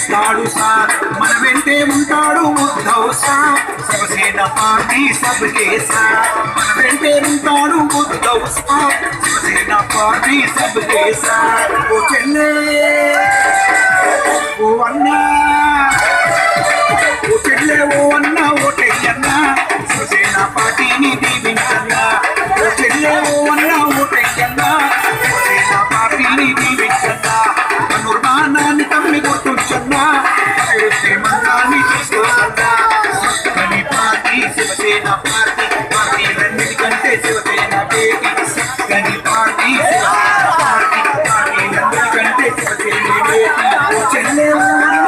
గెలుస్తాడు సార్ మన వెంటే ఉంటాడు ఉద్ధవ్ సార్ శివసేన పార్టీ సబ్కే సార్ మన వెంటే ఉంటాడు ఉద్ధవ్ సార్ శివసేన పార్టీ సబ్కే సార్ ఓ చెల్లే ఓ అన్నా ఓ చెల్లె ఓ అన్న ఓటయ్యన్నా శివసేన పార్టీని దీవించన్నా ఓ చెల్లె ఓ అన్న ఓటయ్యన్నా శివసేన పార్టీని దీవించన్నా అనుర్మానాన్ని తమ్మి గుర్తుంచన్నా అభివృద్ధి మంత్రాన్ని తీసుకోవన్నా చక్కని పార్టీ శివసేన పార్టీ పార్టీలన్నిటికంటే శివసేన పేటి చక్కని పార్టీ శివసేన పార్టీ పార్టీలన్నిటికంటే శివసేన పేటి ఓ చెల్లె ఓ అన్న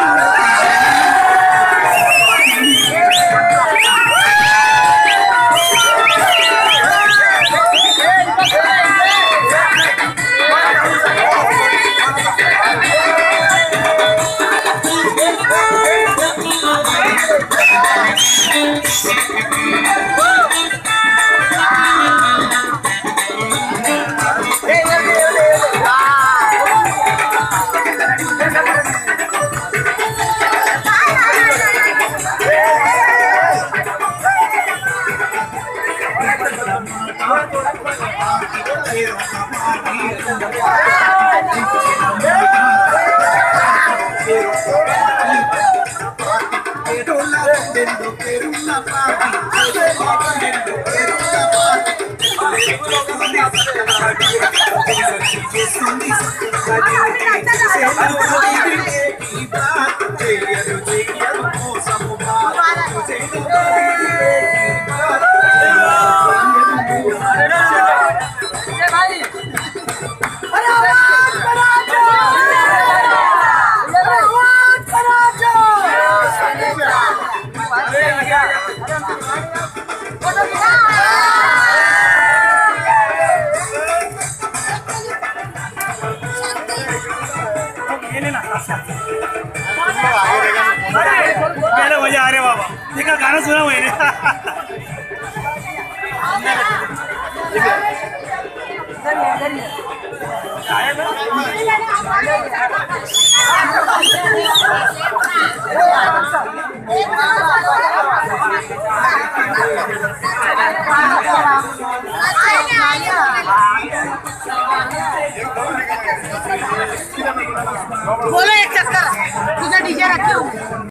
मजा आ रहे बाबा देखा गाना सुना मैंने बोलो एक चक्कर तुझे डीजे रखे हो।